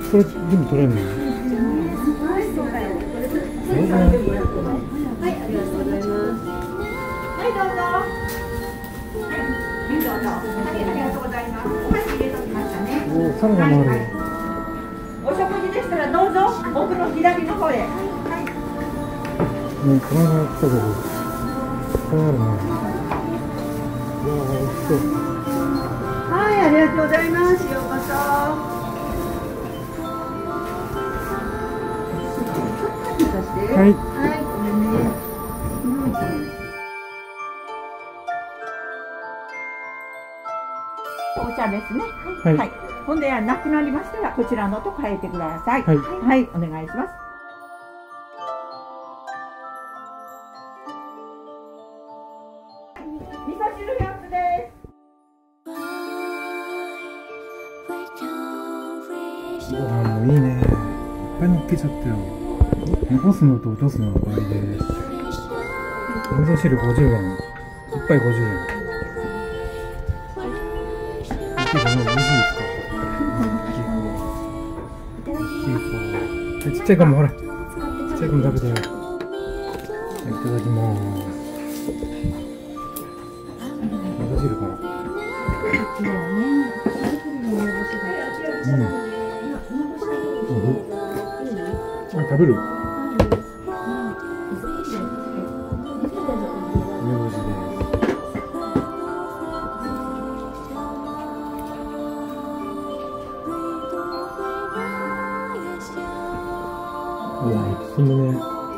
これ全部取れるの？はい、ありがとうございます。はい、どうぞ。はい、どうぞ。はい、ありがとうございます。お箸入れときましたね。おお、サラダもある。お食事でしたらどうぞ奥の左の方へ。はい。このまま来たけど、これあるね。うわあ、美味しそう。はい、ありがとうございます。ようこそ。はい。はい、ごめんね。お茶ですね。はい。はい。ほんで、なくなりましたら、こちらのと変えてください。はい。はい、お願いします。味噌汁4つです。ご飯もいいね。いっぱい乗っけちゃったよ。残すのと落とすのの場合です。味噌汁50円。1杯50円。美味しいですか？ちっちゃいかも、ほら。ちっちゃいかも食べてよ。いただきます。味噌汁から。食べる？梅干しです。うわ、進むね。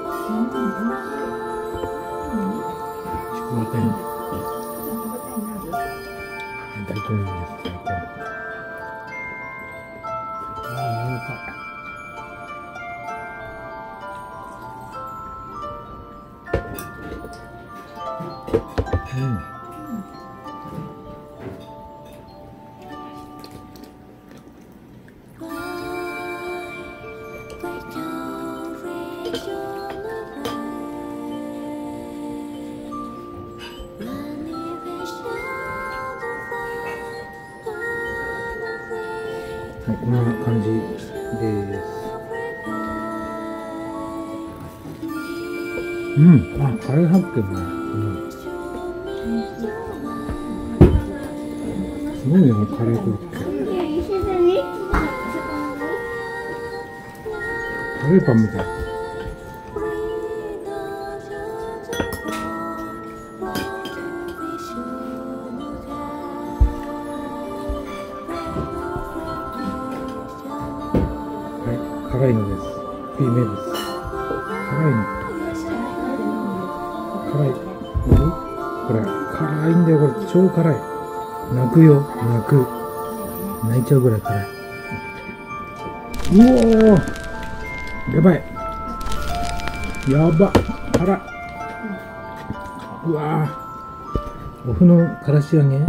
ちくわ天。大根です。大根。ああ、なんか。はい、こんな感じです。あ、カレー入ってるね。すごいね、このカレーコロッケ。カレーパンみたい。辛いのです。B名物。辛いの。辛い。これ、辛いんだよ、これ。超辛い。泣くよ、泣く。泣いちゃうぐらい辛い。うおー、やばい。やば。辛い。うわー。お麩のからし揚げ？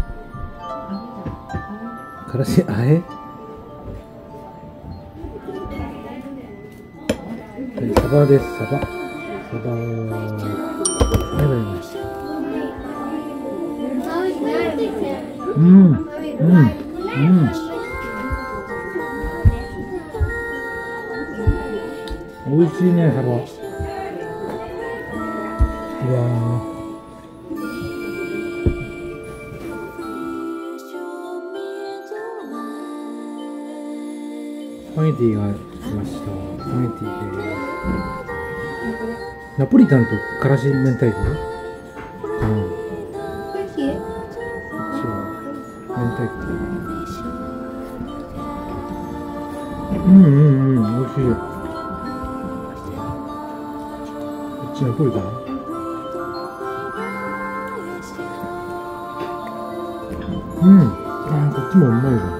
からしあえ？サバです、サバ。サバを。バイバイです。美味しいね、サバ。うわスパゲティが来ました。スパゲティです。ナポリタンとからし明太子かな。こっちは明太子。美味しい。こっちナポリタン。あ、こっちもうまいわ。